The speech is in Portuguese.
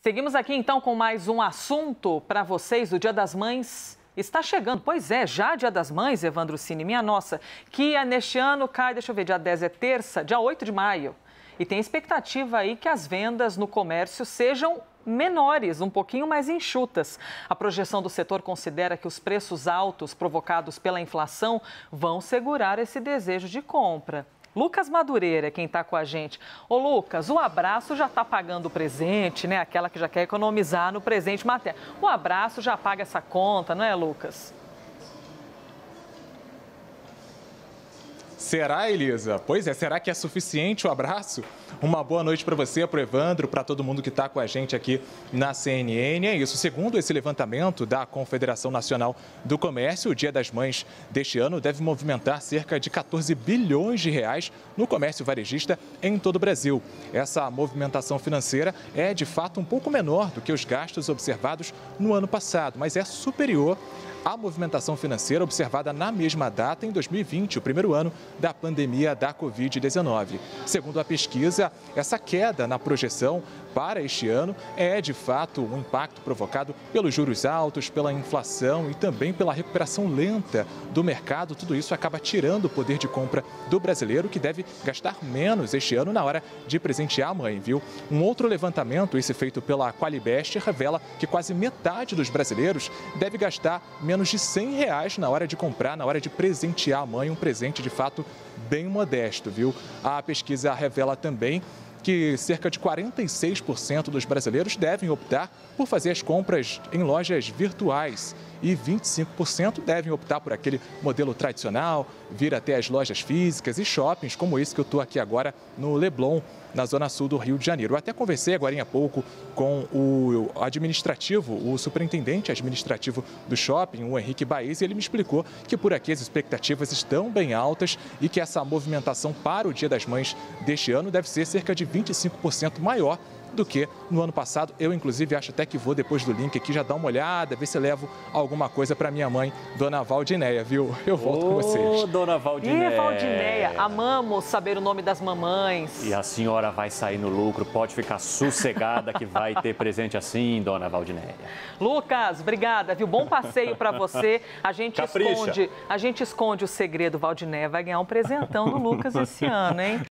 Seguimos aqui então com mais um assunto para vocês. O Dia das Mães está chegando. Pois é, já Dia das Mães, Evandro Cini, minha nossa, que neste ano cai, deixa eu ver, dia 10 é terça, dia 8 de maio. E tem expectativa aí que as vendas no comércio sejam menores, um pouquinho mais enxutas. A projeção do setor considera que os preços altos provocados pela inflação vão segurar esse desejo de compra. Lucas Madureira, quem está com a gente. Ô Lucas, o Abraço já está pagando o presente, né? Aquela que já quer economizar no presente materno. O Abraço já paga essa conta, não é, Lucas? Será, Elisa? Pois é, será que é suficiente o Abraço? Uma boa noite para você, para o Evandro, para todo mundo que está com a gente aqui na CNN. É isso, segundo esse levantamento da Confederação Nacional do Comércio, o Dia das Mães deste ano deve movimentar cerca de 14 bilhões de reais no comércio varejista em todo o Brasil. Essa movimentação financeira é, de fato, um pouco menor do que os gastos observados no ano passado, mas é superior à movimentação financeira observada na mesma data em 2020, o primeiro ano da pandemia da Covid-19. Segundo a pesquisa, essa queda na projeção para este ano é, de fato, um impacto provocado pelos juros altos, pela inflação e também pela recuperação lenta do mercado. Tudo isso acaba tirando o poder de compra do brasileiro, que deve gastar menos este ano na hora de presentear a mãe, viu? Um outro levantamento, esse feito pela Qualibest, revela que quase metade dos brasileiros deve gastar menos de R$100 na hora de comprar, na hora de presentear a mãe, um presente de fato bem modesto, viu? A pesquisa revela também que cerca de 46% dos brasileiros devem optar por fazer as compras em lojas virtuais e 25% devem optar por aquele modelo tradicional, vir até as lojas físicas e shoppings, como esse que eu estou aqui agora no Leblon, na zona sul do Rio de Janeiro. Eu até conversei agora há pouco com o administrativo, o superintendente administrativo do shopping, o Henrique Baez, e ele me explicou que por aqui as expectativas estão bem altas e que essa movimentação para o Dia das Mães deste ano deve ser cerca de 25% maior do que no ano passado. Eu, inclusive, acho até que vou, depois do link aqui, já dar uma olhada, ver se levo alguma coisa para minha mãe, Dona Valdinéia, viu? Eu volto com vocês. Dona Valdinéia. Valdinéia, amamos saber o nome das mamães. E a senhora vai sair no lucro, pode ficar sossegada que vai ter presente assim, Dona Valdinéia. Lucas, obrigada, viu? Bom passeio para você. A gente esconde o segredo, Valdinéia vai ganhar um presentão do Lucas esse ano, hein?